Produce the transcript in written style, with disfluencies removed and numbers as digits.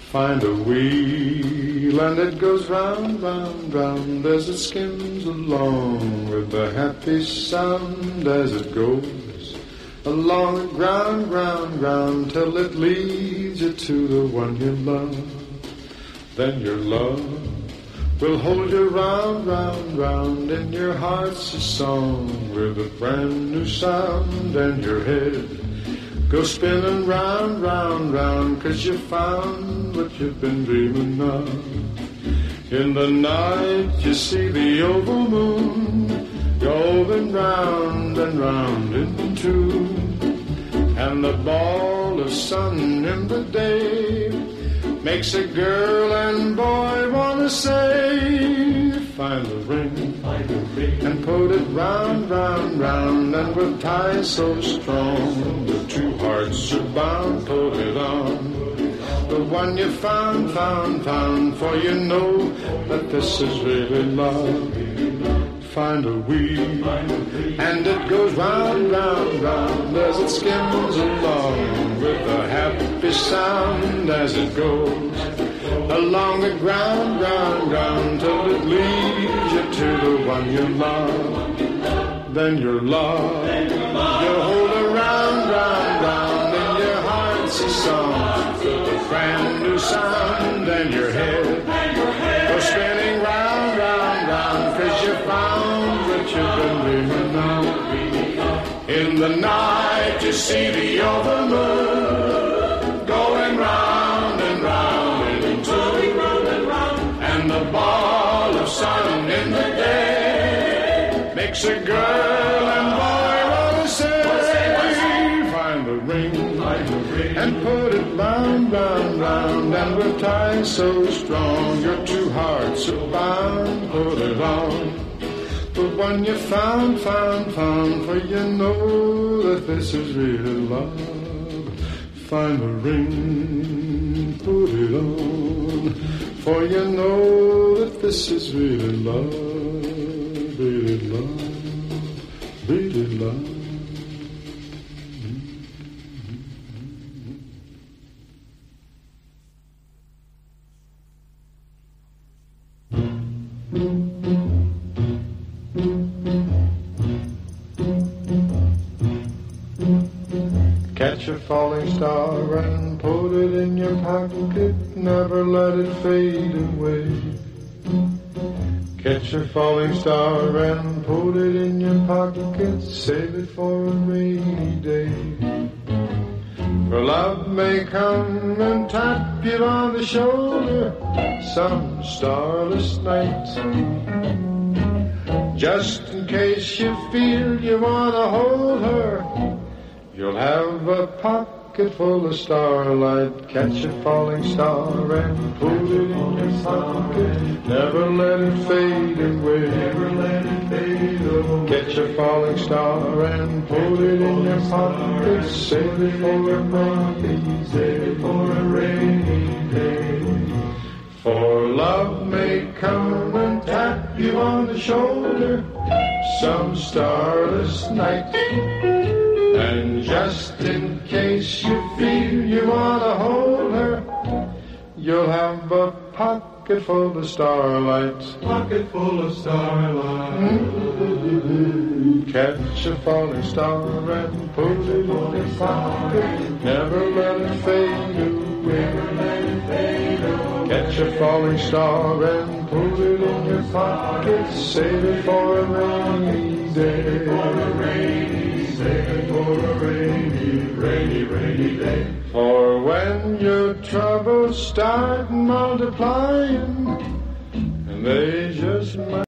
Find a wheel and it goes round, round, round as it skims along with a happy sound as it goes along the ground, ground, ground till it leads you to the one you love. Then your love will hold you round, round, round in your heart's a song with a brand new sound, and your head goes spinning round, round, round 'cause you found what you've been dreaming of. In the night you see the oval moon going round and round in two, and the ball of sun in the day makes a girl and boy wanna say, find the ring and put it round, round, round, and with ties so strong the two hearts are bound. Put it on the one you found, found, found, for you know that this is really love. Find a wheel and it goes round, round, round as it skims along with a happy sound as it goes along the ground, ground, ground till it leads you to the one you love. Then your love, you hold her round, round, round in your heart's a song with a brand new sound, and your head goes spinning round, round, round 'cause you found what you've been dreaming of. In the night you see the oval moon going round and round in two, and the ball of sun in the day makes a girl and boy wanna say, find the ring and put it round, round, round, and with ties so strong your two hearts are bound. Put it on the one you found, found, found, for you know that this is real love. Find the ring, put it on, for you know that this is really love, really love, really love. Catch a falling star and put it in your pocket, never let it fade away. Catch a falling star and put it in your pocket, save it for a rainy day. For love may come and tap you on the shoulder some starless night, just in case you feel you want to hold her. You'll have a pocket full of starlight. Catch a falling star and put it in your pocket, never let it fade away. Never let it fade away. Catch a falling star and put it in your pocket, save it for a rainy, save it for a rainy day. For love may come and tap you on the shoulder some starless night, and just in case you feel you want to hold her, you'll have a pocket full of starlight. Pocket full of starlight. Catch a falling star and put it in your pocket, never let it fade away. Never let it fade away. Catch a falling star and put it in your pocket, save it for a rainy day. For a rainy, save it for a rainy, rainy, rainy day. For when your troubles start multiplying, and they just might